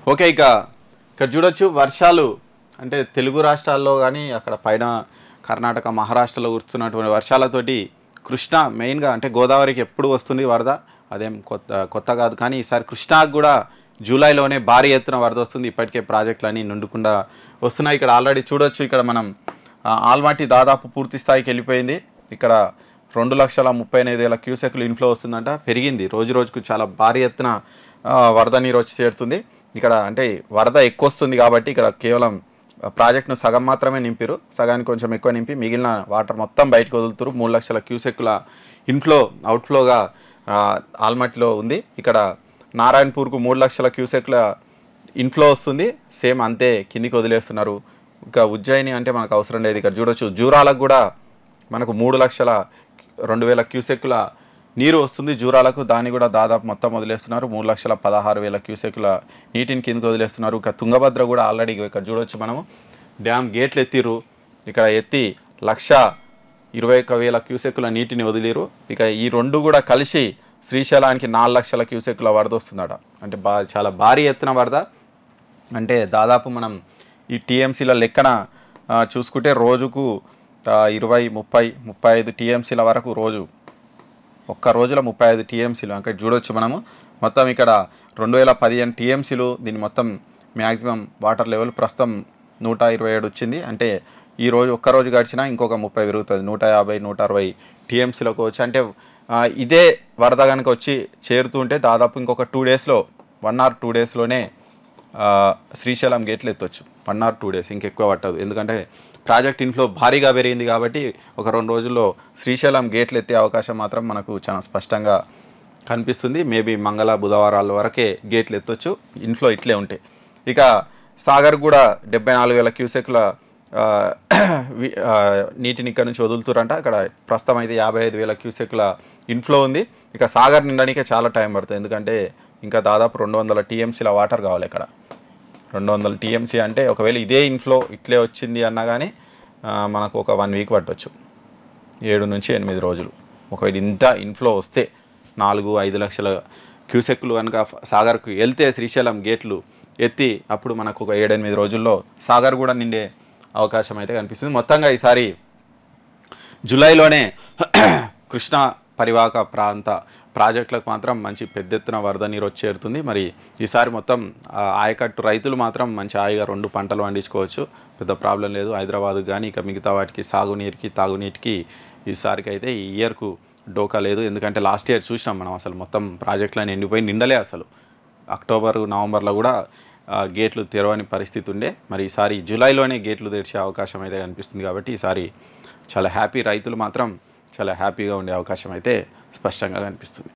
Okay. ఇక్కడ చూడొచ్చు వర్షాలు అంటే తెలుగు రాష్ట్రాల్లో కానీ అక్కడ పైన కర్ణాటక మహారాష్ట్రలో కురుస్తున్నటువంటి వర్షాలతోటి కృష్ణా మెయిన్గా అంటే గోదావరికి ఎప్పుడు వస్తుంది వరద, అదేం కొత్త కాదు. కానీ ఈసారి కృష్ణాకు కూడా జూలైలోనే భారీ ఎత్తున వరద వస్తుంది. ఇప్పటికే ప్రాజెక్టులన్నీ నిండుకుండా వస్తున్నాయి. ఇక్కడ ఆల్రెడీ చూడొచ్చు, ఇక్కడ మనం ఆల్మట్టి దాదాపు పూర్తి స్థాయికి వెళ్ళిపోయింది. ఇక్కడ 2,35,000 క్యూసెక్లు ఇన్ఫ్లో వస్తుందంట, పెరిగింది. రోజు రోజుకు చాలా భారీ ఎత్తున వరద నీరు వచ్చి చేరుతుంది. ఇక్కడ అంటే వరద ఎక్కువ వస్తుంది కాబట్టి ఇక్కడ కేవలం ప్రాజెక్ట్ను సగం మాత్రమే నింపారు, సగానికి కొంచెం ఎక్కువ నింపి మిగిలిన వాటర్ మొత్తం బయటకు వదులుతారు. 3 లక్షల క్యూసెక్ల ఇన్ఫ్లో అవుట్ఫ్లోగా ఆల్మట్టిలో ఉంది. ఇక్కడ నారాయణపూర్కు 3 లక్షల క్యూసెక్ల ఇన్ఫ్లో వస్తుంది, సేమ్ అంతే కిందికి వదిలేస్తున్నారు. ఇంకా ఉజ్జయిని అంటే మనకు అవసరం లేదు. ఇక్కడ చూడొచ్చు జూరాలకు కూడా మనకు 3,02,000 క్యూసెక్ల నీరు వస్తుంది జూరాలకు, దాన్ని కూడా దాదాపు మొత్తం వదిలేస్తున్నారు. 3,16,000 క్యూసెక్ల నీటిని కిందకి వదిలేస్తున్నారు. ఇక తుంగభద్ర కూడా ఆల్రెడీ ఇక్కడ చూడొచ్చు మనము డ్యామ్ గేట్లు ఎత్తిరు, ఇక్కడ ఎత్తి 1,21,000 క్యూసెక్ల నీటిని వదిలేరు. ఇక ఈ రెండు కూడా కలిసి శ్రీశైలానికి 4 లక్షల క్యూసెక్ల వరద వస్తుందట. అంటే చాలా భారీ ఎత్తున వరద. అంటే దాదాపు మనం ఈ టీఎంసీల లెక్కన చూసుకుంటే రోజుకు 20, 30, 35 టీఎంసీల వరకు రోజు, ఒక్క రోజులో 35 టీఎంసీలు. అంటే చూడొచ్చు మనము మొత్తం ఇక్కడ 2015 టీఎంసీలు. దీని మొత్తం మ్యాక్సిమం వాటర్ లెవెల్ ప్రస్తుతం 127 వచ్చింది. అంటే ఈరోజు ఒక్కరోజు గడిచినా ఇంకొక 30 పెరుగుతుంది, 150, 160 టీఎంసీలకు వచ్చి. అంటే ఇదే వరద కనుక వచ్చి చేరుతుంటే దాదాపు ఇంకొక 2 డేస్లో 1 or 2 డేస్లోనే శ్రీశైలం గేట్లు ఎత్తవచ్చు. 1 or 2 డేస్, ఇంకెక్కువ పట్టదు. ఎందుకంటే ప్రాజెక్ట్ ఇన్ఫ్లో భారీగా పెరిగింది కాబట్టి ఒక 2 రోజుల్లో శ్రీశైలం గేట్లు ఎత్తే అవకాశం మాత్రం మనకు చాలా స్పష్టంగా కనిపిస్తుంది. మేబీ మంగళ బుధవారాల వరకే గేట్లు ఎత్తవచ్చు, ఇన్ఫ్లో ఇట్లే ఉంటాయి. ఇక సాగర్ కూడా 74,000 క్యూసెక్ల నీటిని ఇక్కడ నుంచి వదులుతారంట. అక్కడ ప్రస్తుతం అయితే 55,000 క్యూసెక్ల ఇన్ఫ్లో ఉంది. ఇక సాగర్ నిండడానికే చాలా టైం పడుతుంది, ఎందుకంటే ఇంకా దాదాపు 200 టీఎంసీల వాటర్ కావాలి. ఇక్కడ 200 టీఎంసీ అంటే ఒకవేళ ఇదే ఇన్ఫ్లో ఇట్లే వచ్చింది అన్నా కానీ మనకు ఒక 1 వీక్ పట్టవచ్చు, 7 నుంచి 8 రోజులు. ఒకవేళ ఇంత ఇన్ఫ్లో వస్తే 4-5 లక్షల క్యూసెక్లు కనుక సాగర్కు వెళ్తే శ్రీశైలం గేట్లు ఎత్తి అప్పుడు మనకు ఒక 7-8 రోజుల్లో సాగర్ కూడా నిండే అవకాశం అయితే కనిపిస్తుంది. మొత్తంగా ఈసారి జూలైలోనే కృష్ణా పరివాహక ప్రాంత ప్రాజెక్టులకు మాత్రం మంచి పెద్ద ఎత్తున వరద నీరు వచ్చి చేరుతుంది. మరి ఈసారి మొత్తం ఆయకట్టు రైతులు మాత్రం మంచి హాయిగా 2 పంటలు పండించుకోవచ్చు, పెద్ద ప్రాబ్లం లేదు. హైదరాబాద్ కానీ ఇక మిగతా వాటికి సాగునీరుకి తాగునీటికి ఈసారికి అయితే ఈ ఇయర్కు డోకా లేదు. ఎందుకంటే లాస్ట్ ఇయర్ చూసినాం మనం, అసలు మొత్తం ప్రాజెక్టులను ఎండిపోయి నిండలే. అసలు అక్టోబర్, నవంబర్లో కూడా గేట్లు తెరవని పరిస్థితి ఉండే. మరి ఈసారి జూలైలోనే గేట్లు తెరిచే అవకాశం అయితే కనిపిస్తుంది. కాబట్టి ఈసారి చాలా హ్యాపీ, రైతులు మాత్రం చాలా హ్యాపీగా ఉండే అవకాశం అయితే స్పష్టంగా కనిపిస్తుంది.